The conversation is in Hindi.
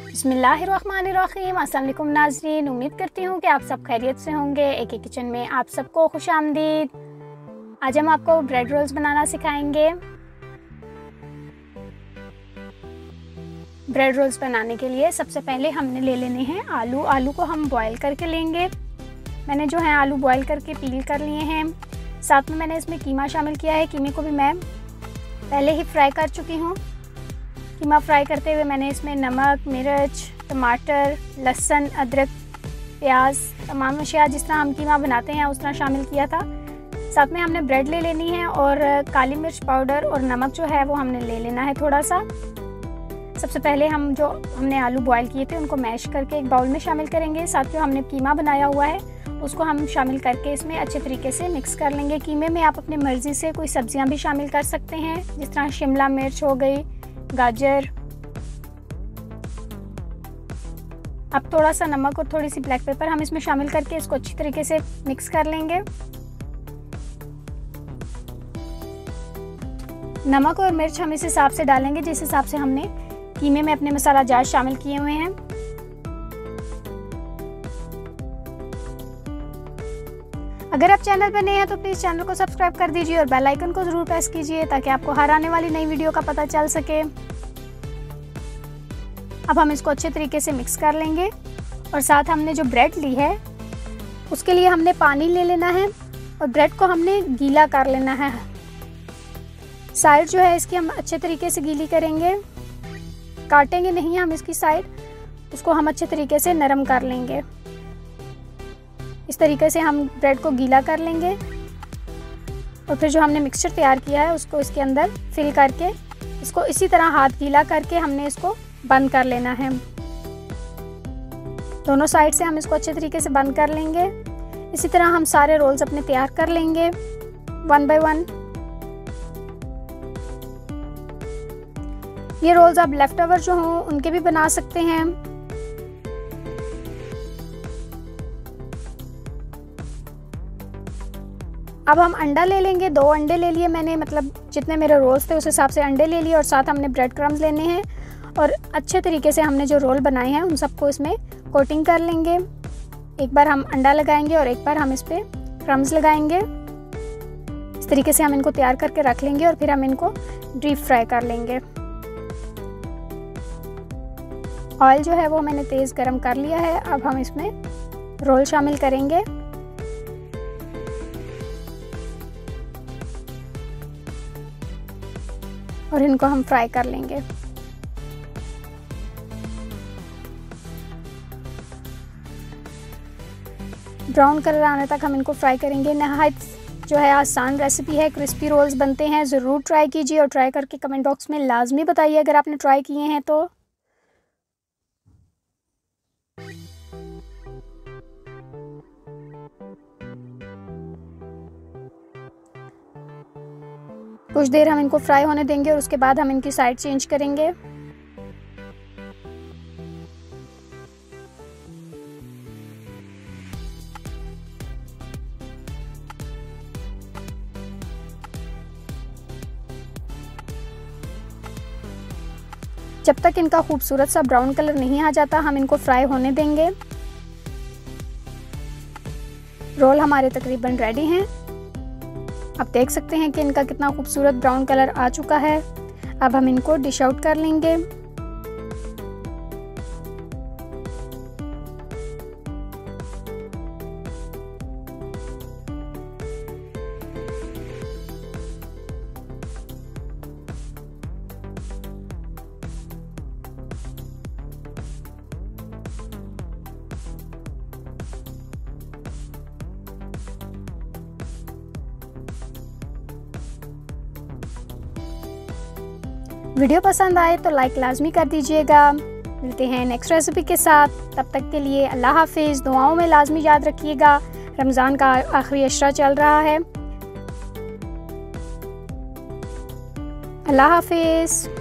बिस्मिल्लाहिर्रहमानिर्रहीम। अस्सलाम वालेकुम नाज़रीन, उम्मीद करती हूँ कि आप सब खैरियत से होंगे। एक एक किचन में आप सबको खुश आमदीद। आज हम आपको ब्रेड रोल्स बनाना सिखाएंगे। ब्रेड रोल्स बनाने के लिए सबसे पहले हमने ले लेने हैं आलू को हम बॉईल करके लेंगे। मैंने जो है आलू बॉईल करके पील कर लिए हैं। साथ में मैंने इसमें कीमा शामिल किया है। कीमे को भी मैं पहले ही फ्राई कर चुकी हूँ। कीमा फ्राई करते हुए मैंने इसमें नमक, मिर्च, टमाटर, लहसुन, अदरक, प्याज, तमाम अशिया जिस तरह हम कीमा बनाते हैं उस तरह शामिल किया था। साथ में हमने ब्रेड ले लेनी है और काली मिर्च पाउडर और नमक जो है वो हमने ले लेना है थोड़ा सा। सबसे पहले हम जो हमने आलू बॉईल किए थे उनको मैश करके एक बाउल में शामिल करेंगे। साथ जो हमने कीमा बनाया हुआ है उसको हम शामिल करके इसमें अच्छे तरीके से मिक्स कर लेंगे। कीमे में आप अपनी मर्ज़ी से कोई सब्जियां भी शामिल कर सकते हैं, जिस तरह शिमला मिर्च हो गई, गाजर। अब थोड़ा सा नमक और थोड़ी सी ब्लैक पेपर हम इसमें शामिल करके इसको अच्छी तरीके से मिक्स कर लेंगे। नमक और मिर्च हम इस हिसाब से डालेंगे जिस हिसाब से हमने कीमे में अपने मसाला जात शामिल किए हुए हैं। अगर आप चैनल पर नए हैं तो प्लीज़ चैनल को सब्सक्राइब कर दीजिए और बेल आइकन को ज़रूर प्रेस कीजिए ताकि आपको हर आने वाली नई वीडियो का पता चल सके। अब हम इसको अच्छे तरीके से मिक्स कर लेंगे और साथ हमने जो ब्रेड ली है उसके लिए हमने पानी ले लेना है और ब्रेड को हमने गीला कर लेना है। साइड जो है इसकी हम अच्छे तरीके से गीली करेंगे, काटेंगे नहीं हम इसकी साइड, उसको हम अच्छे तरीके से नरम कर लेंगे। इस तरीके से हम ब्रेड को गीला कर लेंगे और फिर जो हमने मिक्सचर तैयार किया है उसको इसके अंदर फिल करके इसको इसी तरह हाथ गीला करके हमने इसको बंद कर लेना है। दोनों साइड से हम इसको अच्छे तरीके से बंद कर लेंगे। इसी तरह हम सारे रोल्स अपने तैयार कर लेंगे वन बाय वन। ये रोल्स आप लेफ्ट ओवर जो हों उनके भी बना सकते हैं। अब हम अंडा ले लेंगे। 2 अंडे ले लिए मैंने, मतलब जितने मेरे रोल्स थे उस हिसाब से अंडे ले लिए और साथ हमने ब्रेड क्रम्स लेने हैं और अच्छे तरीके से हमने जो रोल बनाए हैं उन सबको इसमें कोटिंग कर लेंगे। एक बार हम अंडा लगाएंगे और एक बार हम इस पर क्रम्स लगाएंगे। इस तरीके से हम इनको तैयार करके रख लेंगे और फिर हम इनको डीप फ्राई कर लेंगे। ऑयल जो है वो मैंने तेज़ गरम कर लिया है। अब हम इसमें रोल शामिल करेंगे और इनको हम फ्राई कर लेंगे। ब्राउन कलर आने तक हम इनको फ्राई करेंगे। नहायत जो है आसान रेसिपी है, क्रिस्पी रोल्स बनते हैं। ज़रूर ट्राई कीजिए और ट्राई करके कमेंट बॉक्स में लाजमी बताइए अगर आपने ट्राई किए हैं तो। कुछ देर हम इनको फ्राई होने देंगे और उसके बाद हम इनकी साइड चेंज करेंगे। जब तक इनका खूबसूरत सा ब्राउन कलर नहीं आ जाता हम इनको फ्राई होने देंगे। रोल हमारे तकरीबन रेडी हैं। आप देख सकते हैं कि इनका कितना खूबसूरत ब्राउन कलर आ चुका है। अब हम इनको डिश आउट कर लेंगे। वीडियो पसंद आए तो लाइक लाजमी कर दीजिएगा। मिलते हैं नेक्स्ट रेसिपी के साथ, तब तक के लिए अल्लाह हाफिज़। दुआओं में लाजमी याद रखिएगा, रमज़ान का आखिरी अशरा चल रहा है। अल्लाह हाफिज़।